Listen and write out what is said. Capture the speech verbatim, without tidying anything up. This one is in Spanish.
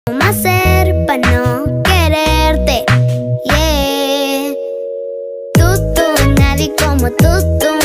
¿Cómo hacer para no quererte? Yeah. Tú, tú, nadie como tú, tú.